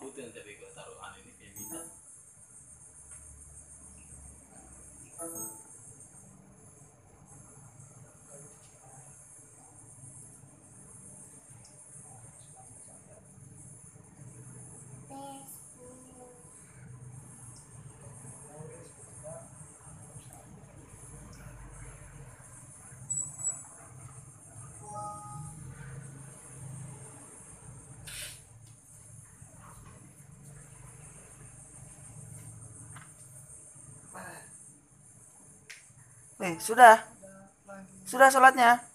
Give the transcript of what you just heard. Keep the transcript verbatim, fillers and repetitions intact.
putih tapi gue taruhan ini kayak bisa. Eh, sudah. Sudah sholatnya.